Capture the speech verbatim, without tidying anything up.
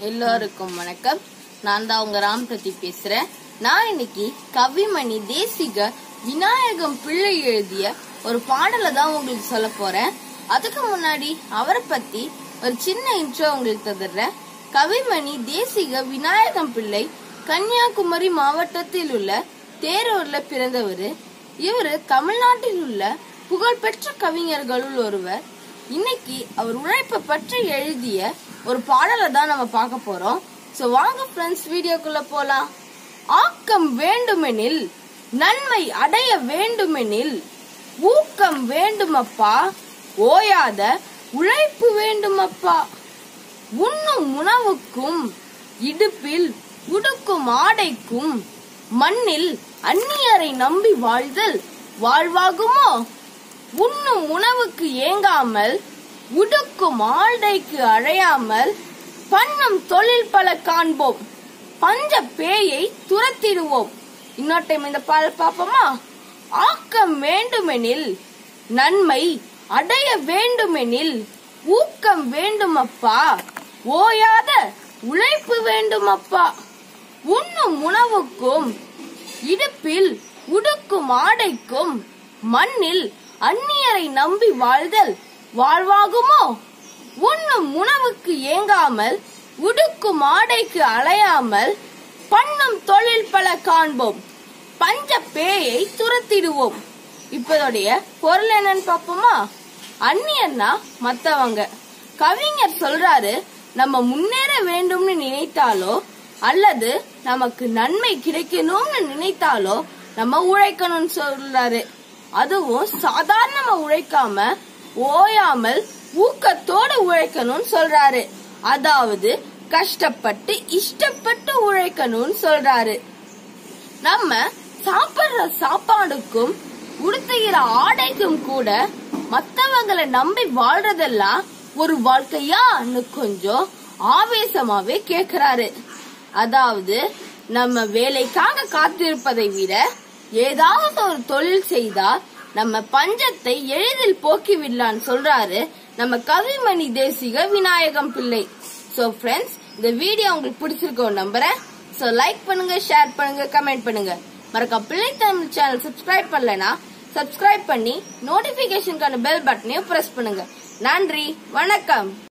எல்லோருக்கும் வணக்கம். நான் தான் உங்க ராம் பிரதி பேசுறேன். நான் இன்னைக்கு கவிமணி தேசிக விநாயகம் பிள்ளை எழுதிய ஒரு பாடலை தான் உங்களுக்கு சொல்ல போறேன். அதுக்கு முன்னாடி அவரை பத்தி ஒரு சின்ன இன்ட்ரோ உங்களுக்கு தந்துடுறேன். கவிமணி தேசிக விநாயகம் பிள்ளை கன்னியாகுமரி மாவட்டத்தில் உள்ள தேரூர்ல பிறந்தவர். இவரு தமிழ்நாட்டில் உள்ள புகழ்பெற்ற கவிஞர்களுள் ஒருவர். இன்னைக்கு அவர் உழைப்பை பற்றி எழுதிய ஒரு பாடலை தான் நம்ம பார்க்க போறோம். சோ வாங்க ஃப்ரெண்ட்ஸ், வீடியோக்குள்ள போலாம். ஆக்கம் வேண்டுமெனில், நன்மை அடைய வேண்டுமெனில், ஊக்கம் வேண்டுமப்பா, ஓயாத உழைப்பு வேண்டுமப்பா. உண்ணும் உணவுக்கும், இடுப்பில் உடுக்கும் ஆடைக்கும், மண்ணில் அந்நியரை நம்பி வாழ்தல் வாழ்வாகுமோ? உண்ணும் உணவுக்கு ஏங்காமல், உடுக்கும் ஆடைக்கு அழையாமல், பண்ணும் தொழில் பல காண்போம், பஞ்ச பேயை துரத்திடுவோம். இன்னொரு டைம் இந்த பாடல் பாப்போமா? ஆக்கம் வேண்டுமெனில், நன்மை அடைய வேண்டுமெனில், ஊக்கம் வேண்டுமப்பா, ஓயாத உழைப்பு வேண்டுமப்பா. உண்ணும் உணவுக்கும், இடுப்பில் உடுக்கும் ஆடைக்கும், மண்ணில் அந்நியரை நம்பி வாழ்தல் வாழ்வாகுமோ? உண்ணும் உணவுக்கு ஏங்காமல், உடுக்கும் ஆடைக்கு அலையாமல், பண்ணும் தொழில் பல காண்போம், பஞ்ச பேயை துரத்திடுவோம். இப்போடைய பொருள் என்னன்னு பாப்போமா? அந்நியர்னா மத்தவங்க. கவிஞர் சொல்றாரு, நம்ம முன்னேற வேண்டும்னு நினைத்தாலோ அல்லது நமக்கு நன்மை கிடைக்கணும்னு நினைத்தாலோ நம்ம உழைக்கணும்னு சொல்றாரு. அதுவும் சாதாரணமா உழைக்காம ஓயாமல் ஊக்கத்தோடு உழைக்கணும்னு சொல்றாரு. அதாவது கஷ்டப்பட்டு இஷ்டப்பட்டு உழைக்கணும்னு சொல்றாரு. நம்ம சாப்பிடுற சாப்பாடுக்கும் உடுத்துகிற ஆடைக்கும் கூட மத்தவங்களை நம்பி வாழ்றதெல்லாம் ஒரு வாழ்க்கையான்னு கொஞ்சம் ஆவேசமாவே கேக்குறாரு. அதாவது நம்ம வேலைக்காக காத்திருப்பதை விட ஏதாவது ஒரு தொழில் செய்தா நம்ம பஞ்சத்தை எளிதில் போக்கிவிடலான்னு சொல்றாரு நம்ம கவிமணி தேசிக விநாயகம் பிள்ளை. சோ ஃப்ரெண்ட்ஸ், இந்த வீடியோ உங்களுக்கு பிடிச்சிருக்கோம் நம்புறேன். சோ லைக் பண்ணுங்க, ஷேர் பண்ணுங்க, கமெண்ட் பண்ணுங்க. மறக்காம பிள்ளை தமிழ் சேனல் சப்ஸ்கிரைப் பண்ணலனா சப்ஸ்கிரைப் பண்ணி நோட்டிபிகேஷனுக்கான பெல் பட்டனையும் பிரஸ் பண்ணுங்க. நன்றி, வணக்கம்.